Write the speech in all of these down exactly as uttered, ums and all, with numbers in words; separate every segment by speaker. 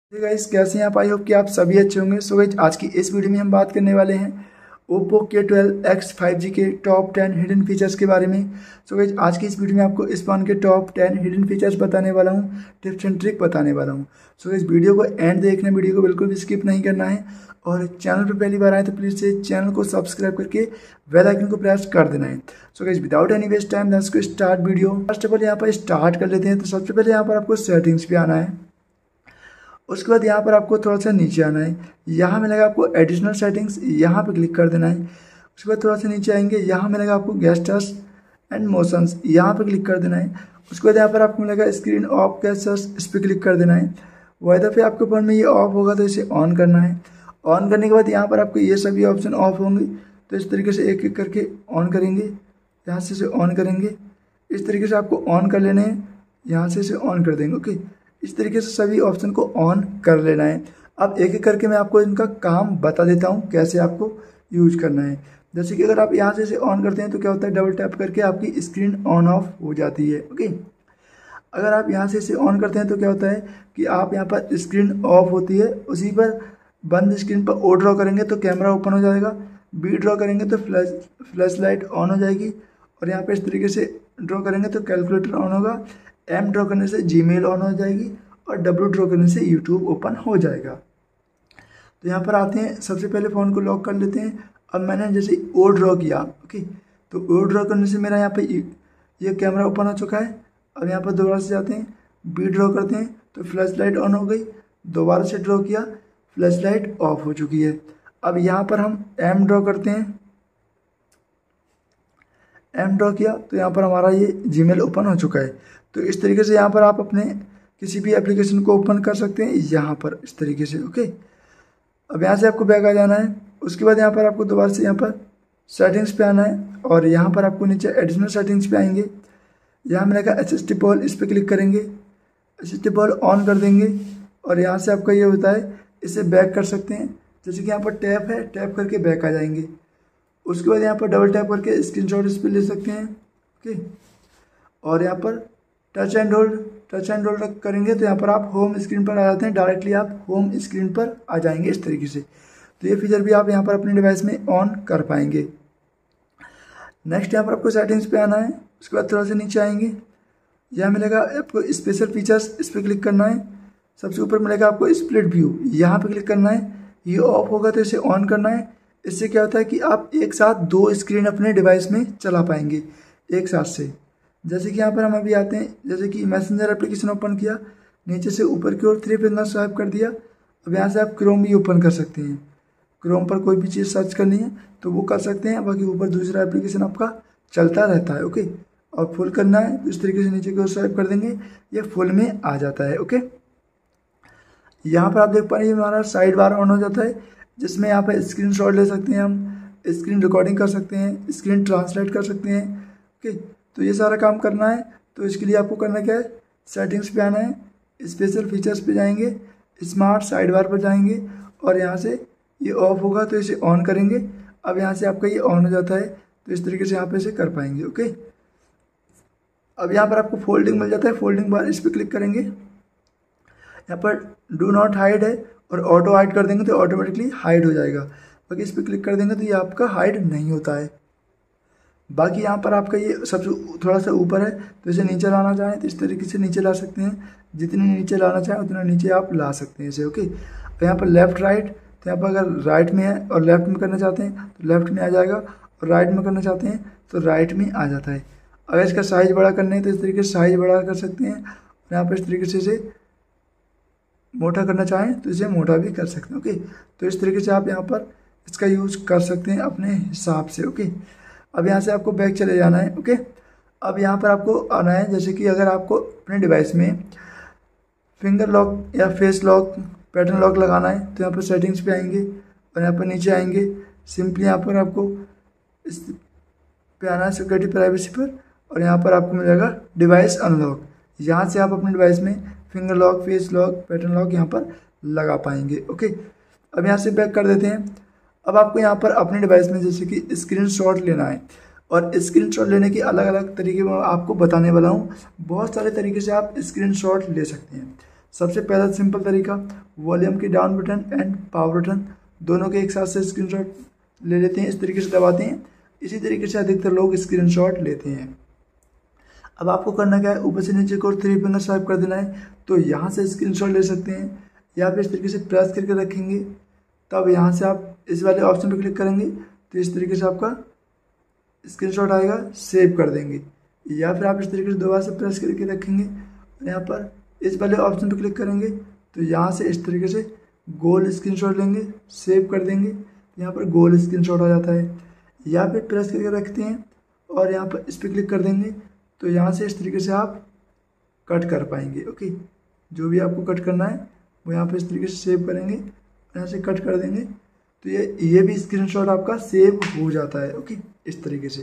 Speaker 1: Hey guys, कैसे हैं आप? आई होप कि आप सभी अच्छे होंगे। सो गाइस, आज की इस वीडियो में हम बात करने वाले हैं ओप्पो के ट्वेल्व एक्स फाइव जी के टॉप टेन हिडन फीचर्स के बारे में। सो गाइस, आज की इस वीडियो में आपको इस फोन के टॉप टेन हिडन फीचर्स बताने वाला हूं, टिप्स एंड ट्रिक बताने वाला हूं। सो गाइस, वीडियो को एंड देखना, वीडियो को बिल्कुल भी स्किप नहीं करना है। और चैनल पर पहली बार आए तो प्लीज़ से चैनल को सब्सक्राइब करके बेल आइकन को प्रेस कर देना है। So guys, without any waste time let's go start video. First of all यहाँ पर स्टार्ट कर लेते हैं। तो सबसे पहले यहाँ पर आपको सेटिंग्स पे आना है। उसके बाद यहाँ पर आपको थोड़ा सा नीचे आना है। यहाँ मिलेगा आपको एडिशनल सेटिंग्स, यहाँ पे क्लिक कर देना है। उसके बाद थोड़ा सा नीचे आएंगे, यहाँ मिलेगा आपको गेस्टर्स एंड मोशंस, यहाँ पे क्लिक कर देना है। उसके बाद यहाँ पर आपको मिलेगा स्क्रीन ऑफ गेस्टर्स, इस पर क्लिक कर देना है। वेदर पे आपके फ़ोन में ये ऑफ होगा तो इसे ऑन करना है। ऑन करने के बाद यहाँ पर आपको ये सभी ऑप्शन ऑफ होंगे, तो इस तरीके से एक एक करके ऑन करेंगे। यहाँ से इसे ऑन करेंगे, इस तरीके से आपको ऑन कर लेने हैं। यहाँ से इसे ऑन कर देंगे। ओके, इस तरीके से सभी ऑप्शन को ऑन कर लेना है। अब एक एक करके मैं आपको इनका काम बता देता हूँ कैसे आपको यूज करना है। जैसे कि अगर आप यहाँ से इसे ऑन करते हैं तो क्या होता है, डबल टैप करके आपकी स्क्रीन ऑन ऑफ हो जाती है। ओके, अगर आप यहाँ से इसे ऑन करते हैं तो क्या होता है कि आप यहाँ पर स्क्रीन ऑफ होती है, उसी पर बंद स्क्रीन पर ओ ड्रॉ करेंगे तो कैमरा ओपन हो जाएगा, बी ड्रॉ करेंगे तो फ्लैश फ्लैश लाइट ऑन हो जाएगी, और यहाँ पे इस तरीके से ड्रॉ करेंगे तो कैलकुलेटर ऑन होगा, एम ड्रॉ करने से जीमेल ऑन हो जाएगी, और डब्ल्यू ड्रॉ करने से यूट्यूब ओपन हो जाएगा। तो यहाँ पर आते हैं, सबसे पहले फ़ोन को लॉक कर लेते हैं। अब मैंने जैसे ओ ड्रॉ किया, ओके, तो ओ ड्रॉ करने से मेरा यहाँ पे ये कैमरा ओपन हो चुका है। अब यहाँ पर दोबारा से जाते हैं, बी ड्रॉ करते हैं तो फ्लैश लाइट ऑन हो गई, दोबारा से ड्रॉ किया, फ्लैश लाइट ऑफ हो चुकी है। अब यहाँ पर हम एम ड्रॉ करते हैं, एम ड्रॉ किया तो यहाँ पर हमारा ये जीमेल ओपन हो चुका है। तो इस तरीके से यहाँ पर आप अपने किसी भी एप्लीकेशन को ओपन कर सकते हैं यहाँ पर इस तरीके से। ओके, अब यहाँ से आपको बैक आ जाना है। उसके बाद यहाँ पर आपको दोबारा से यहाँ पर सेटिंग्स पे आना है, और यहाँ पर आपको नीचे एडिशनल सेटिंग्स पे आएंगे। यहाँ मिलेगा एच एस टी पॉल, इस पर क्लिक करेंगे, एच एस टी पॉल ऑन कर देंगे, और यहाँ से आपका ये होता है, इसे बैक कर सकते हैं। जैसे कि यहाँ पर टैप है, टैप करके बैक आ जाएंगे। उसके बाद यहाँ पर डबल टैप करके स्क्रीनशॉट इस पर ले सकते हैं। ओके, और यहाँ पर touch and hold, touch and hold करेंगे तो यहाँ पर आप होम स्क्रीन पर आ जाते हैं, डायरेक्टली आप होम स्क्रीन पर आ जाएंगे इस तरीके से। तो ये फीचर भी आप यहाँ पर अपने डिवाइस में ऑन कर पाएंगे। नेक्स्ट यहाँ पर आपको सेटिंग्स पे आना है। उसके बाद थोड़ा सा नीचे आएंगे, यहाँ मिलेगा आपको स्पेशल फीचर्स, इस पर क्लिक करना है। सबसे ऊपर मिलेगा आपको स्प्लिट व्यू, यहाँ पर क्लिक करना है। ये ऑफ होगा तो इसे ऑन करना है। इससे क्या होता है कि आप एक साथ दो स्क्रीन अपने डिवाइस में चला पाएंगे एक साथ से। जैसे कि यहाँ पर हम अभी आते हैं, जैसे कि मैसेंजर एप्लीकेशन ओपन किया, नीचे से ऊपर की ओर थ्री फिंगर स्वाइप कर दिया। अब यहाँ से आप क्रोम भी ओपन कर सकते हैं। क्रोम पर कोई भी चीज़ सर्च करनी है तो वो कर सकते हैं, बाकी ऊपर दूसरा एप्लीकेशन आपका चलता रहता है। ओके, और फुल करना है तो इस तरीके से नीचे की ओर स्वाइप कर देंगे, ये फुल में आ जाता है। ओके, यहाँ पर आप देख पा रहे हैं हमारा साइड बार ऑन हो जाता है, जिसमें यहाँ पर स्क्रीन शॉट ले सकते हैं, हम स्क्रीन रिकॉर्डिंग कर सकते हैं, स्क्रीन ट्रांसलेट कर सकते हैं। ओके, तो ये सारा काम करना है। तो इसके लिए आपको करना क्या है, सेटिंग्स पे आना है, स्पेशल फीचर्स पे जाएंगे, स्मार्ट साइड बार पर जाएंगे, और यहाँ से ये ऑफ होगा तो इसे ऑन करेंगे। अब यहाँ से आपका ये ऑन हो जाता है, तो इस तरीके से यहाँ पे इसे कर पाएंगे। ओके, अब यहाँ पर आपको फोल्डिंग मिल जाता है, फोल्डिंग बार, इस पर क्लिक करेंगे। यहाँ पर डू नॉट हाइड है, और ऑटो हाइड कर देंगे तो ऑटोमेटिकली हाइड हो जाएगा। बाकी इस पर क्लिक कर देंगे तो ये आपका हाइड नहीं होता है। बाकी यहाँ पर आपका ये सबसे थोड़ा सा ऊपर है, तो इसे नीचे लाना चाहें तो इस तरीके से नीचे ला सकते हैं। जितने नीचे लाना चाहें उतना नीचे आप ला सकते हैं इसे। ओके, और यहाँ पर लेफ़्ट राइट, तो यहाँ पर अगर राइट में है और लेफ़्ट में करना चाहते हैं तो लेफ़्ट में आ जाएगा, और राइट में करना चाहते हैं तो राइट में आ जाता है। अगर इसका साइज़ बड़ा करना है तो इस तरीके से साइज़ बड़ा कर सकते हैं, और यहाँ पर इस तरीके से इसे मोटा करना चाहें तो इसे मोटा भी कर सकते हैं। ओके, तो इस तरीके से आप यहाँ पर इसका यूज़ कर सकते हैं अपने हिसाब से। ओके, अब यहाँ से आपको बैक चले जाना है। ओके, अब यहाँ पर आपको आना है, जैसे कि अगर आपको अपने डिवाइस में फिंगर लॉक या फेस लॉक, पैटर्न लॉक लगाना है तो यहाँ पर सेटिंग्स पे आएंगे, और यहाँ पर नीचे आएंगे, सिंपली यहाँ पर आपको इस पे आना है, सिक्योरिटी प्राइवेसी पर, और यहाँ पर आपको मिलेगा डिवाइस अनलॉक। यहाँ से आप अपने डिवाइस में finger lock, face lock, pattern lock यहाँ पर लगा पाएंगे। ओके, अब यहाँ से बैक कर देते हैं। अब आपको यहाँ पर अपने डिवाइस में जैसे कि स्क्रीनशॉट लेना है, और स्क्रीनशॉट लेने के अलग अलग तरीके मैं आपको बताने वाला हूँ। बहुत सारे तरीके से आप स्क्रीनशॉट ले सकते हैं। सबसे पहला सिंपल तरीका, वॉल्यूम की down button and power button दोनों के एक साथ से स्क्रीनशॉट ले लेते हैं, इस तरीके से दबाते हैं। इसी तरीके से अधिकतर लोग स्क्रीनशॉट लेते हैं। अब आपको करना क्या है, ऊपर से नीचे को थ्री फिंगर स्वाइप कर देना है, तो यहाँ से स्क्रीनशॉट ले सकते हैं, या फिर इस तरीके से प्रेस करके रखेंगे, तब यहाँ से आप इस वाले ऑप्शन पर क्लिक करेंगे तो इस तरीके से आपका स्क्रीनशॉट आएगा, सेव कर देंगे। या फिर आप इस तरीके से दोबारा से प्रेस करके रखेंगे और यहाँ पर इस वाले ऑप्शन पर क्लिक करेंगे तो यहाँ से इस तरीके से गोल स्क्रीनशॉट लेंगे, सेव कर देंगे, यहाँ पर गोल स्क्रीनशॉट आ जाता है। या फिर प्रेस करके रखते हैं और यहाँ पर इस पर क्लिक कर देंगे तो यहाँ से इस तरीके से आप कट कर पाएंगे। ओके, जो भी आपको कट करना है वो यहाँ पर इस तरीके से सेव करेंगे, यहाँ से कट कर देंगे तो ये ये भी स्क्रीनशॉट आपका सेव हो जाता है। ओके, इस तरीके से।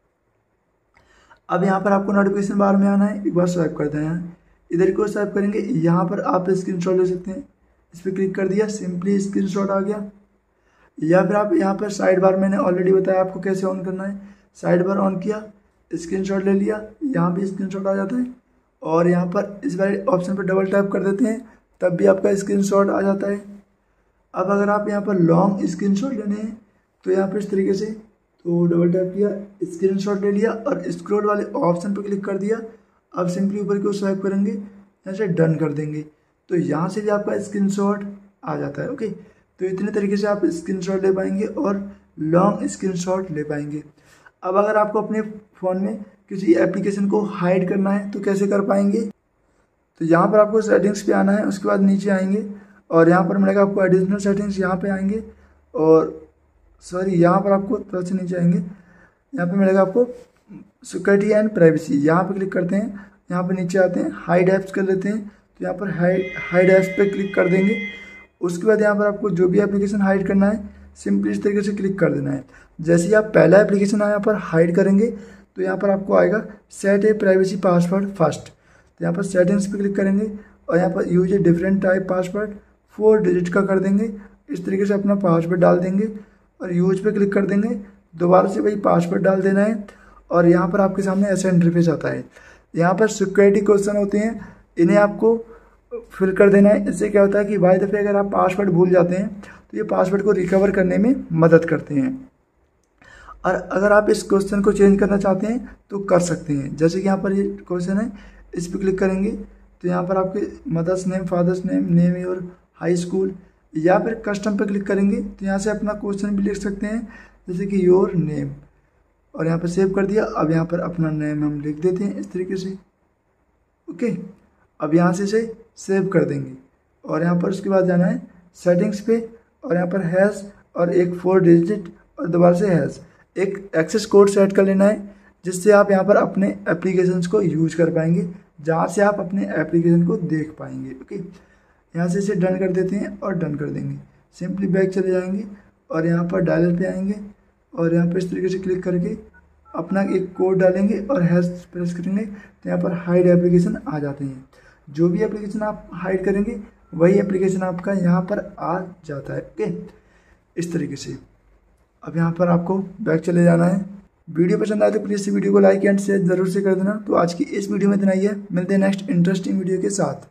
Speaker 1: अब यहाँ पर आपको नोटिफिकेशन बार में आना है, एक बार स्वाइप कर देना है, इधर को स्वाइप करेंगे, यहाँ पर आप स्क्रीनशॉट ले सकते हैं, इस पर क्लिक कर दिया, सिंपली स्क्रीनशॉट आ गया। या फिर आप यहाँ पर साइड बार, मैंने ऑलरेडी बताया आपको कैसे ऑन करना है, साइड बार ऑन किया, स्क्रीनशॉट ले लिया, यहाँ भी स्क्रीनशॉट आ जाता है। और यहाँ पर इस वाले ऑप्शन पर डबल टैप कर देते हैं, तब भी आपका स्क्रीनशॉट आ जाता है। अब अगर आप यहाँ पर लॉन्ग स्क्रीनशॉट लेने हैं तो यहाँ पर इस तरीके से, तो डबल टैप किया, स्क्रीनशॉट ले लिया और स्क्रॉल वाले ऑप्शन पर क्लिक कर दिया। अब सिंपली ऊपर को स्वाइप करेंगे, यहाँ से डन कर देंगे, तो यहाँ से भी आपका स्क्रीनशॉट आ जाता है। ओके, तो इतने तरीके से आप स्क्रीनशॉट ले पाएंगे और लॉन्ग स्क्रीनशॉट ले पाएंगे। अब अगर आपको अपने फ़ोन में किसी एप्लीकेशन को हाइड करना है तो कैसे कर पाएंगे, तो यहाँ पर आपको सेटिंग्स पे आना है, उसके बाद नीचे आएंगे और यहाँ पर मिलेगा आपको एडिशनल सेटिंग्स, यहाँ पे आएंगे और सॉरी यहाँ पर आपको थोड़ा सा नीचे आएंगे, यहाँ पे मिलेगा आपको सिक्योरिटी एंड प्राइवेसी, यहाँ पे क्लिक करते हैं, यहाँ पे नीचे आते हैं, हाइड ऐप्स कर लेते हैं, तो यहाँ पर हाइड हाइड ऐप्स पे क्लिक कर देंगे। उसके बाद यहाँ पर आपको जो भी एप्लीकेशन हाइड करना है सिंपली इस तरीके से क्लिक कर देना है। जैसे ही आप पहला एप्लीकेशन यहाँ पर हाइड करेंगे तो यहाँ पर आपको आएगा set a privacy password first, तो यहाँ पर सेटिंग्स पे क्लिक करेंगे और यहाँ पर use a different type password four digit का कर देंगे, इस तरीके से अपना पासवर्ड डाल देंगे और यूज पे क्लिक कर देंगे, दोबारा से वही पासवर्ड डाल देना है और यहाँ पर आपके सामने ऐसा इंटरफेस आता है। यहाँ पर सिक्योरिटी क्वेश्चन होते हैं, इन्हें आपको फिल कर देना है। इससे क्या होता है कि बाय दफ़े अगर आप पासवर्ड भूल जाते हैं तो ये पासवर्ड को रिकवर करने में मदद करते हैं। और अगर आप इस क्वेश्चन को चेंज करना चाहते हैं तो कर सकते हैं। जैसे कि यहाँ पर ये क्वेश्चन है, इस पर क्लिक करेंगे तो यहाँ पर आपके mother's name, father's name, name your high school, या फिर कस्टम पर क्लिक करेंगे तो यहाँ से अपना क्वेश्चन भी लिख सकते हैं, जैसे कि योर नेम, और यहाँ पर सेव कर दिया। अब यहाँ पर अपना नेम हम लिख देते हैं इस तरीके से। ओके, अब यहाँ से इसे सेव कर देंगे और यहाँ पर उसके बाद जाना है सेटिंग्स पे और यहाँ पर हैश और एक फोर डिजिट और दोबारा से हैश, एक एक्सेस कोड सेट कर लेना है, जिससे आप यहाँ पर अपने एप्लीकेशंस को यूज कर पाएंगे, जहाँ से आप अपने एप्लीकेशन को देख पाएंगे। ओके, यहाँ से इसे डन कर देते हैं और डन कर देंगे। सिंपली बैक चले जाएंगे और यहाँ पर डायलर पे आएंगे और यहाँ पर इस तरीके से क्लिक करके अपना एक कोड डालेंगे और हैश प्रेस करेंगे तो यहाँ पर हाइड एप्लीकेशन आ जाते हैं। जो भी एप्लीकेशन आप हाइड करेंगे वही एप्लीकेशन आपका यहाँ पर आ जाता है। ओके, इस तरीके से। अब यहाँ पर आपको बैक चले जाना है। वीडियो पसंद आए तो प्लीज़ इस वीडियो को लाइक एंड शेयर जरूर से कर देना। तो आज की इस वीडियो में इतना ही है, मिलते हैं नेक्स्ट इंटरेस्टिंग वीडियो के साथ।